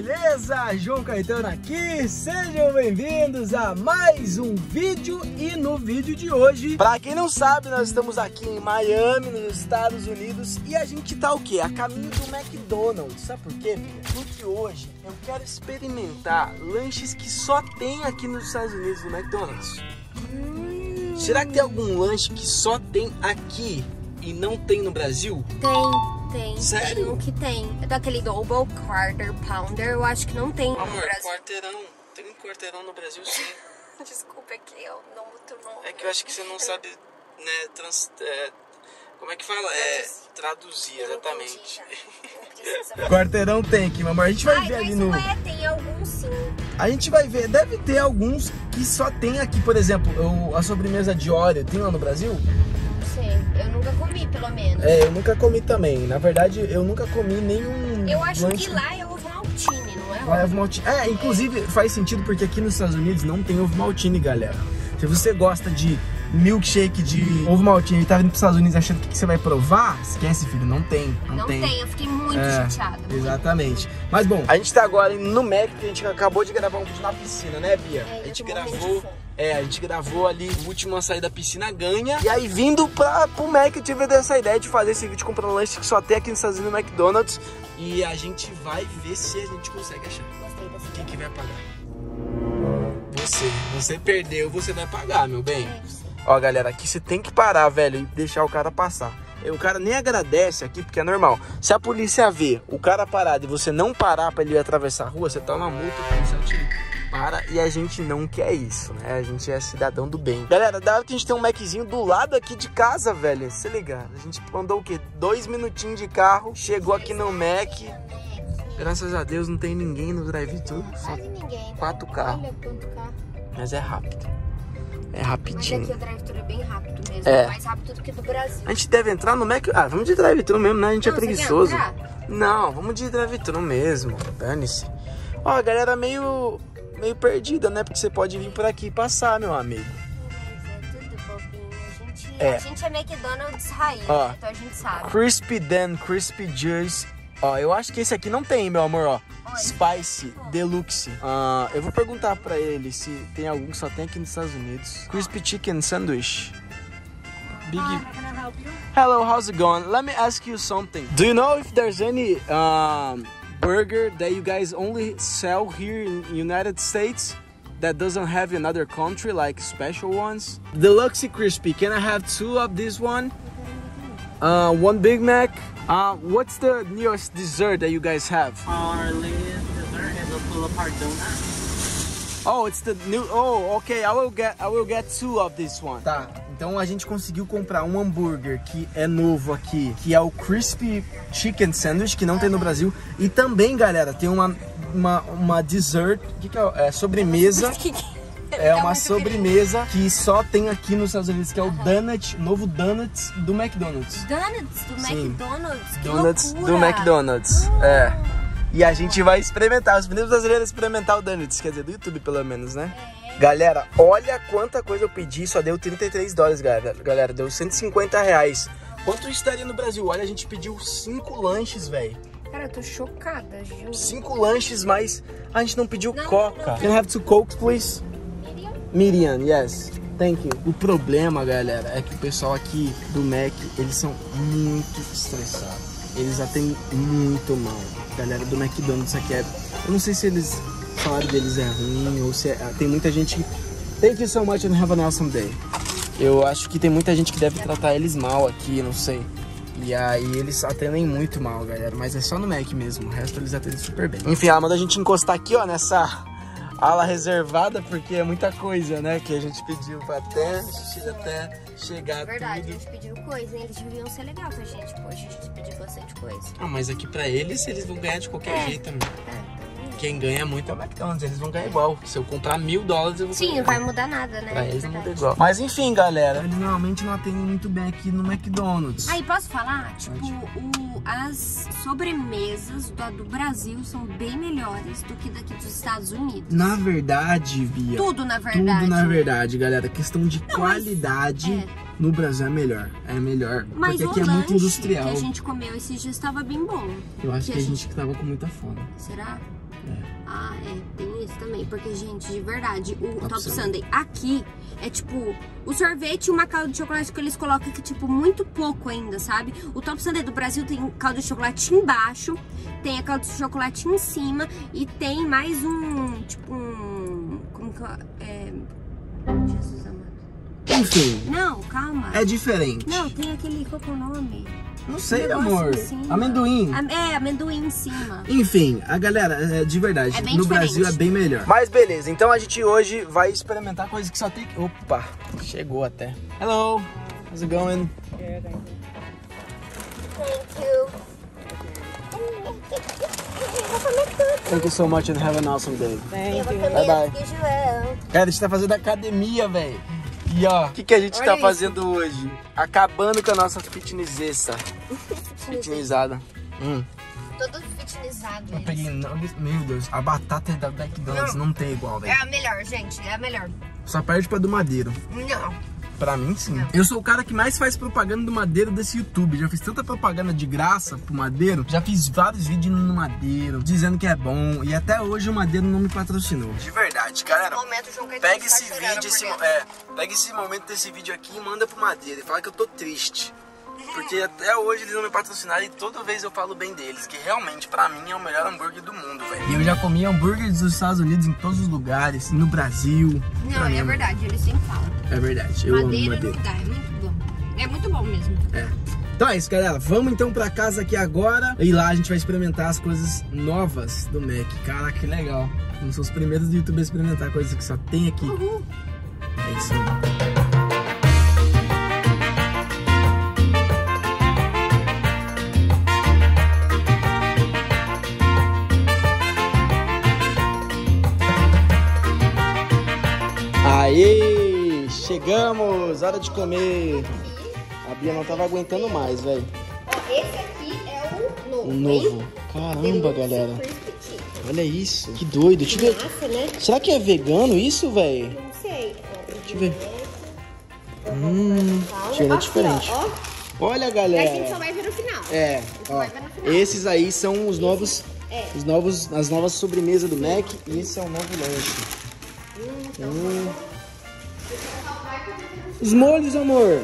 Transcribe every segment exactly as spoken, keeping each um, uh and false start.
beleza? João Caetano aqui, sejam bem-vindos a mais um vídeo. E no vídeo de hoje, pra quem não sabe, nós estamos aqui em Miami, nos Estados Unidos. E a gente tá o quê? A caminho do McDonald's. Sabe por quê, Bia? Porque hoje eu quero experimentar lanches que só tem aqui nos Estados Unidos, no McDonald's. hum. Será que tem algum lanche que só tem aqui e não tem no Brasil? Tem. Tem, Sério? tem um que tem. É daquele Double Quarter Pounder, eu acho que não tem no Amor, Brasil. quarteirão. Tem um quarteirão no Brasil, sim. Desculpa, é que eu não muito não. É que eu acho que você não sabe, né, trans, é, como é que fala? É, traduzir, exatamente. Quarteirão tem aqui, meu amor. A gente vai Ai, ver mas ali não no... é, tem alguns sim. A gente vai ver, deve ter alguns que só tem aqui, por exemplo, eu, a sobremesa de Oreo, tem lá no Brasil? Não sei, eu nunca comi, pelo menos. É, eu nunca comi também. Na verdade, eu nunca comi nenhum Eu acho lanche... que lá é ovo maltine, não é? Lá é ovo maltine. É, inclusive faz sentido porque aqui nos Estados Unidos não tem ovo maltine, galera. Se você gosta de milkshake de ovo maltine e tá vindo pros Estados Unidos achando que você vai provar, esquece, filho, não tem. Não, Não tem. tem, eu fiquei muito É, chateada. Exatamente. Mas bom, a gente tá agora no Mac, que a gente acabou de gravar um vídeo na piscina, né, Bia? É, a gente eu tô morrendo de gravou. fome. É, a gente gravou ali o último a sair da piscina ganha. E aí, vindo pra, pro Mac, eu tive essa ideia de fazer esse vídeo comprando lanche que só tem aqui nos Estados Unidos no McDonald's. E a gente vai ver se a gente consegue achar. Gostei dessa Quem que vai pagar? Você. Você perdeu, você vai pagar, meu bem. É, eu sei. Ó, galera, aqui você tem que parar, velho, e deixar o cara passar. O cara nem agradece aqui, porque é normal. Se a polícia vê o cara parado e você não parar pra ele atravessar a rua, você toma multa, o policial te para, e a gente não quer isso, né? A gente é cidadão do bem. Galera, da hora que a gente tem um Maczinho do lado aqui de casa, velho, se liga. A gente andou o quê? Dois minutinhos de carro, chegou aqui no Mac. Graças a Deus não tem ninguém no drive-thru. Só Quase ninguém. quatro carros. Olha quanto carro. Mas é rápido. É Mas rapidinho. aqui o drive-thru é bem rápido mesmo. É. Mais rápido do que do Brasil. A gente deve entrar no Mac... Ah, vamos de drive-thru mesmo, né? A gente Não, é você quer preguiçoso. entrar? Não, vamos de drive-thru mesmo. Dane-se. Ó, a galera meio... meio perdida, né? Porque você pode vir por aqui e passar, meu amigo. Mas é tudo bobinho. A gente É. a gente é McDonald's raiz, Ó. então a gente sabe. Crispy Dan, Crispy Juice. Ó, eu acho que esse aqui não tem, meu amor, ó. Spicy Deluxe. Ah, eu vou perguntar pra ele se tem algum que só tem aqui nos Estados Unidos. Crispy Chicken Sandwich. Big... Hello, how's it going? Let me ask you something. Do you know if there's any um, burger that you guys only sell here in United States that doesn't have in other country, like special ones? Deluxe Crispy. Can I have two of this one? Uh, one Big Mac. Uh, what's the nearest dessert that you guys have? Our latest dessert is a pull-apart donut. Oh, it's the new. Oh, okay. I will get. I will get two of this one. Tá. Então a gente conseguiu comprar um hambúrguer que é novo aqui, que é o Crispy Chicken Sandwich, que não tem no Brasil. E também, galera, tem uma uma, uma dessert, que que é? É sobremesa. É uma sobremesa que só tem aqui nos Estados Unidos, que é o Donut, novo Donuts do McDonald's. Donuts do Sim. McDonald's? Que Donuts loucura. do McDonald's. É. E a gente vai experimentar, os primeiros brasileiros experimentar o Donuts, quer dizer, do YouTube pelo menos, né? É. Galera, olha quanta coisa eu pedi, só deu trinta e três dólares, galera. Galera, deu cento e cinquenta reais. Quanto estaria no Brasil? Olha, a gente pediu cinco lanches, velho. Cara, eu tô chocada, juro. Cinco lanches, mas a gente não pediu Não, Coca. não. Can I have two Cokes, please? Miriam? Medium, yes. Thank you. O problema, galera, é que o pessoal aqui do Mac, eles são muito estressados. Eles atendem muito mal. Galera do McDonald's aqui é... Eu não sei se eles... O salário deles é ruim ou se é... Tem muita gente que... Thank you so much and have an awesome day. Eu acho que tem muita gente que deve tratar eles mal aqui, não sei. E aí eles atendem muito mal, galera. Mas é só no Mac mesmo. O resto eles atendem super bem. Enfim, ela manda a gente encostar aqui, ó, nessa... ala reservada, porque é muita coisa, né? Que a gente pediu pra até, até chegar Verdade, tudo. a gente pediu coisa, hein? Eles deviam ser legal com a gente, pô. A gente pediu bastante coisa. Ah, mas aqui pra eles, eles vão ganhar de qualquer É. jeito, né? É, então... Quem ganha muito é o McDonald's, eles vão ganhar igual. Se eu comprar mil dólares, eu vou Sim, ganhar. não vai mudar nada, né? Pra eles não Verdade. muda igual. Mas enfim, galera, eles normalmente não atendem muito bem aqui no McDonald's. Aí, posso falar? Tipo, o, as sobremesas do, do Brasil são bem melhores do que daqui dos Estados Unidos. Na verdade, Bia... Tudo, na verdade. Tudo na verdade, galera. Questão de Não, qualidade... mas, é. No Brasil é melhor, é melhor, Mas porque o aqui é muito lanche industrial. que a gente comeu esses dias estava bem bom. Eu acho que que a a gente que tava com muita fome. Será? É. Ah, é, tem isso também. Porque, gente, de verdade, o Top Top Sundae. Sundae aqui é tipo o sorvete e uma calda de chocolate que eles colocam aqui, tipo, muito pouco ainda, sabe? O Top Sundae do Brasil tem calda de chocolate embaixo, tem a calda de chocolate em cima e tem mais um, tipo, um... Como que é... Jesus amado. Enfim, Não, calma. é diferente. Não, tem aquele... Qual que é o nome? Não sei, Um amor. negócio em cima. Amendoim. Am- É, amendoim em cima. Enfim, a galera, é, de verdade, É bem no diferente. Brasil é bem melhor. Mas beleza, então a gente hoje vai experimentar coisas que só tem... Opa, chegou até. Hello, how's it going? Thank you. Thank you so much and have an awesome day. Eu vou Bye, comer bye. aqui, João. Cara, a gente tá fazendo academia, velho. E ó, o que, que a gente Olha tá isso. fazendo hoje? Acabando com a nossa fitnessessa. Fitnessada. Hum. Todo fitnessado. Eu eles. peguei nuggets. Meu Deus, a batata da McDonald's não, tem igual, É velho. a melhor, gente. É a melhor. Só perde pra do Madeiro. Não. Pra mim, sim. Eu sou o cara que mais faz propaganda do Madeiro desse YouTube. Já fiz tanta propaganda de graça pro Madeiro. Já fiz vários vídeos no Madeiro, dizendo que é bom. E até hoje o Madeiro não me patrocinou. De verdade, galera. No momento, o João Caetano Pega está esse chorando vídeo, esse, por dentro. é, pega esse momento desse vídeo aqui e manda pro Madeiro. E fala que eu tô triste. Porque até hoje eles não me patrocinaram e toda vez eu falo bem deles. Que realmente, pra mim, é o melhor hambúrguer do mundo, velho. E eu já comi hambúrguer dos Estados Unidos em todos os lugares. No Brasil. Pra Não, mim é verdade. Eles sempre falam. É verdade, eu Madeira amo Madeiro. não dá. É muito bom. É muito bom mesmo. É. Então é isso, galera. Vamos então pra casa aqui agora. E lá a gente vai experimentar as coisas novas do Mac. Caraca, que legal. Vamos ser os primeiros do YouTube a experimentar coisas que só tem aqui. Uhul. É isso aí. Aê! Chegamos! Hora de comer! A Bia não tava aguentando mais, velho. Esse aqui é o novo. Um novo. Caramba, galera. Olha isso. Que doido. Deixa eu ver. Massa, né? Será que é vegano isso, velho? Não sei. Deixa eu ver. Hum, cheiro é diferente. Ó, Olha, a gente só galera. vai ver no final. É, ó. vai ver no final. Esses aí são os novos, É. os novos, as novas sobremesas do Mac. E esse é o novo lanche. Hum. Os molhos, amor.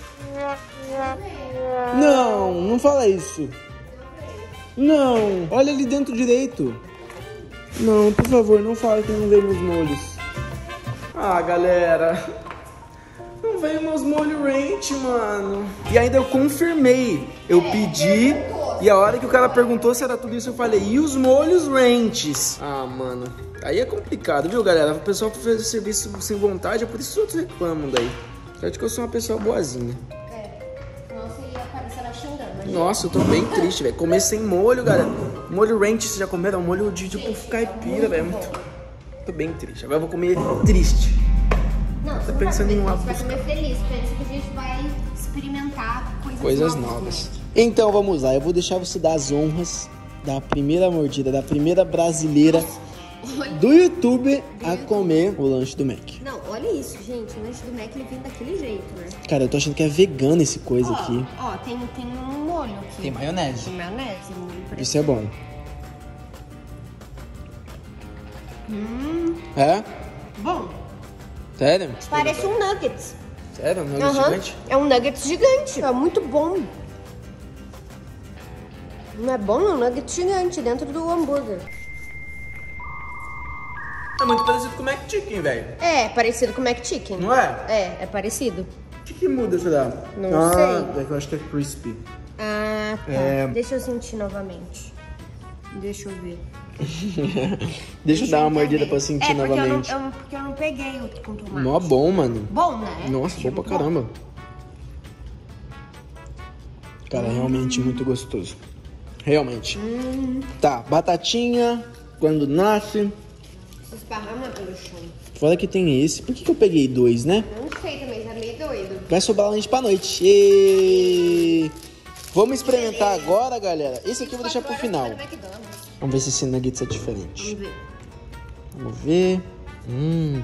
Não, não fala isso. Não, olha ali dentro direito. Não, por favor, não fala que não veio meus molhos. Ah, galera. Não veio meus molhos ranch, mano. E ainda eu confirmei. Eu pedi e a hora que o cara perguntou se era tudo isso, eu falei, e os molhos ranches? Ah, mano. Aí é complicado, viu, galera? O pessoal fez o serviço sem vontade, é por isso que os outros reclamam daí. Eu acho que eu sou uma pessoa boazinha. Senão você ia aparecer lá xingando. Nossa, eu tô bem triste, velho. Comer sem molho, galera. Molho ranch, vocês já comeram? Molho de tipo caipira, velho. Muito... Tô bem triste. Agora eu vou comer triste. Não, Tá pensando em um A gente vai comer feliz. Pensa que a gente vai experimentar coisas, Coisas novas. novas. né? Então vamos lá, eu vou deixar você dar as honras da primeira mordida, da primeira brasileira do YouTube a comer o lanche do Mac. Não, olha isso, gente. O lanche do Mac ele vem daquele jeito, né? Cara, eu tô achando que é vegano esse coisa Ó, aqui. ó, tem, tem um molho aqui. Tem maionese. Tem maionese. molho preto. Isso é bom. Hum, É? bom. Sério? Parece um nuggets. Sério? Não é Aham. gigante? É um nuggets gigante. É muito bom. Não é bom? É um nuggets gigante dentro do hambúrguer. É muito parecido com o Mac Chicken, velho. É, parecido com o Mac Chicken. Não é? É, é parecido. O que, que muda, será? Não ah, sei. É que eu acho que é crispy. Ah, tá. É. Deixa eu sentir novamente. Deixa eu ver. Deixa eu dar uma entender. mordida pra sentir é, porque novamente. Eu não, eu, porque eu não peguei o com tomate. Mó bom, mano. Bom, né? Nossa, Achei bom pra muito caramba. Cara, Hum. realmente muito gostoso. Realmente. Hum. Tá, batatinha, quando nasce. Se esparrama pelo chão. Fora que tem esse. Por que, que eu peguei dois, né? Eu não sei também, tá meio doido. Vai sobrar lanche pra noite. E... Vamos experimentar agora, galera. Esse aqui eu vou deixar pro final. Vamos ver se esse nuggets é diferente. Vamos ver. Vamos ver. Hum.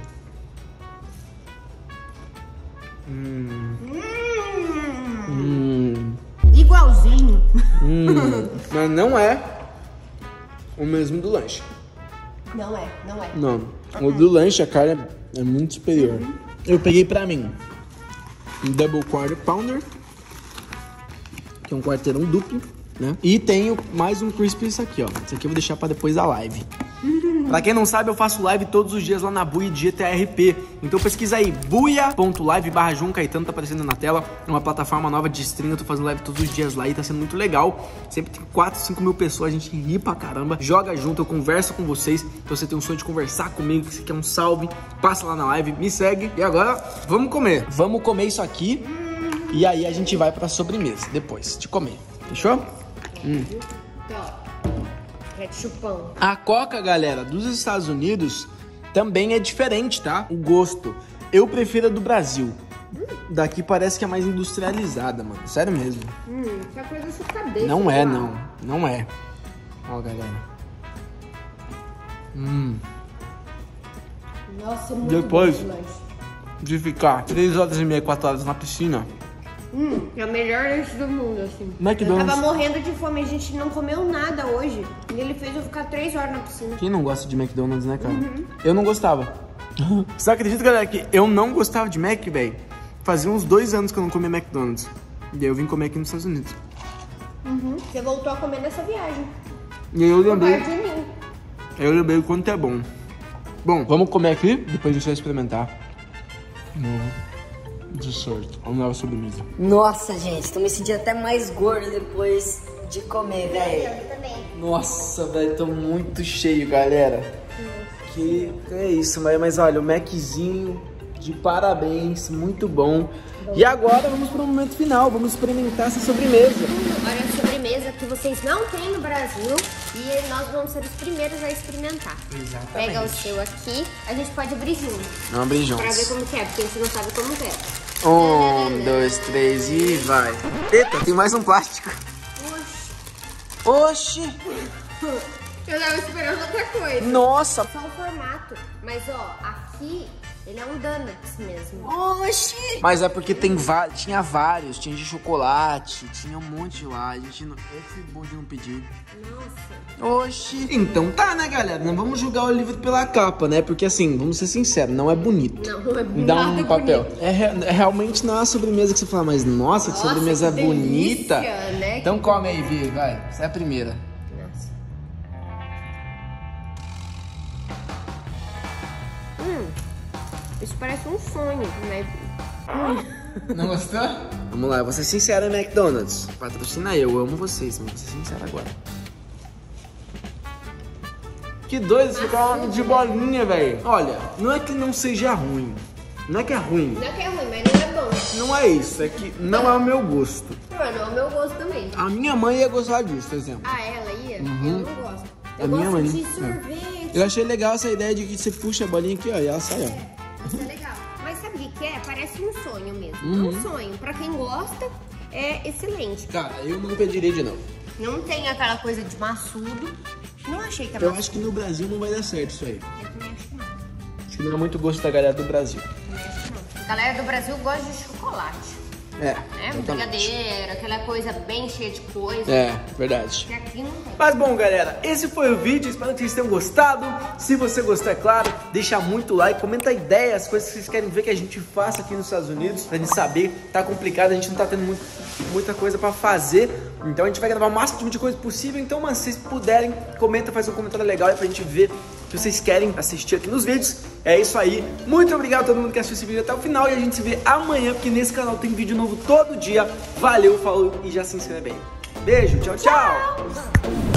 Hum. Hum, Hum. igualzinho. Hum. Mas não é o mesmo do lanche. Não é, não é. Não. O do lanche, a carne é muito superior. Uhum. Eu peguei pra mim um Double Quarter Pounder, que é um quarteirão duplo, né? E tenho mais um Crispy, isso aqui, ó. Isso aqui eu vou deixar pra depois da live. Pra quem não sabe, eu faço live todos os dias lá na Buia de G T A R P. Então pesquisa aí, buia ponto live barra João Caetano, tá aparecendo na tela. É uma plataforma nova de stream, eu tô fazendo live todos os dias lá e tá sendo muito legal. Sempre tem quatro, cinco mil pessoas, a gente ri pra caramba. Joga junto, eu converso com vocês. Então você tem um sonho de conversar comigo, que você quer um salve, passa lá na live, me segue. E agora, vamos comer. Vamos comer isso aqui. E aí a gente vai pra sobremesa, depois de comer. Fechou? Hum. Ketchupão. A Coca, galera, dos Estados Unidos também é diferente, tá? O gosto. Eu prefiro a do Brasil. Hum. Daqui parece que é mais industrializada, mano. Sério mesmo. Hum, que coisa da sua cabeça. Não é, não. Não é. Ó, galera. Hum. Nossa, muito Depois bom de ficar três horas e meia, quatro horas na piscina. Hum, é o melhor lanche do mundo, assim. McDonald's. Eu tava morrendo de fome, a gente não comeu nada hoje. E ele fez eu ficar três horas na piscina. Quem não gosta de McDonald's, né, cara? Uhum. Eu não gostava. Você acredita, galera, que eu não gostava de Mac, velho? Fazia uns dois anos que eu não comia McDonald's. E aí eu vim comer aqui nos Estados Unidos. Uhum. Você voltou a comer nessa viagem. E aí eu lembrei. De mim. Eu lembrei o quanto é bom. Bom, vamos comer aqui, depois a gente vai experimentar. No dessert, a nova sobremesa. Nossa, gente, tô me sentindo até mais gordo depois de comer, velho. Eu também. Nossa, velho, tô muito cheio, galera. Que é isso, mas, mas olha, o Maczinho de parabéns, muito bom. E agora vamos para o momento final, vamos experimentar essa sobremesa. Olha a sobremesa que vocês não têm no Brasil e nós vamos ser os primeiros a experimentar. Exatamente. Pega o seu aqui, a gente pode abrir junto. Vamos abrir juntos. Pra ver como que é, porque a gente não sabe como que é. Um, dois, três e vai. Eita, tem mais um plástico. Oxi. Oxi. Eu tava esperando outra coisa. Nossa. Só o formato. Mas ó, aqui ele é um donuts mesmo. Oxi. Mas é porque tem tinha vários, tinha de chocolate, tinha um monte lá. A gente não. Esse bom de não pedir. Nossa. Oxi. Então tá, né, galera? Não vamos julgar o livro pela capa, né? Porque assim, vamos ser sinceros, não é bonito. Não, não é bonito. Dá um papel. É, é realmente não é uma sobremesa que você fala, mas nossa, que Nossa, sobremesa que bonita. delícia, né? Então come aí, Vi, vai. Essa é a primeira. Nossa. Hum, isso parece um sonho, né? Hum. Não gostou? Vamos lá, eu vou ser sincero, McDonald's. Patrocina eu, eu amo vocês, mas vou ser sincero agora. Que doido, esse ficar de bolinha, velho. Olha, não é que não seja ruim. Não é que é ruim. Não é que é ruim, mas não é bom. Não é isso, é que não é o meu gosto. Não, não é o meu gosto também. A minha mãe ia gostar disso, por exemplo. Ah, ela ia? Uhum. Eu não gosto. A Eu minha gosto mãe. de É. sorvete. Eu achei legal essa ideia de que você puxa a bolinha aqui, ó, e ela sai, ó. É, isso é legal. Mas sabe o que é? Parece um sonho mesmo. Uhum. Um sonho. Pra quem gosta, é excelente. Cara, eu não pediria de novo. Não tem aquela coisa de maçudo. Não achei que é Eu maçudo. acho que no Brasil não vai dar certo isso aí. Eu também acho que não. Acho que não é muito gosto da galera do Brasil. Também acho que não. A galera do Brasil gosta de chocolate. É, Né? exatamente. Brigadeiro, aquela coisa bem cheia de coisa. É, verdade. Que aqui não tem. Mas bom, galera, esse foi o vídeo, espero que vocês tenham gostado. Se você gostou, é claro, deixa muito like, comenta ideias, coisas que vocês querem ver que a gente faça aqui nos Estados Unidos, pra gente saber. Tá complicado, a gente não tá tendo muito, muita coisa pra fazer, então a gente vai gravar o máximo de coisa possível. Então, mano, se vocês puderem, comenta, faz um comentário legal aí pra gente ver o que vocês querem assistir aqui nos vídeos. É isso aí, muito obrigado a todo mundo que assistiu esse vídeo até o final e a gente se vê amanhã, porque nesse canal tem vídeo novo todo dia. Valeu, falou e já se inscreve aí. Beijo, tchau, tchau!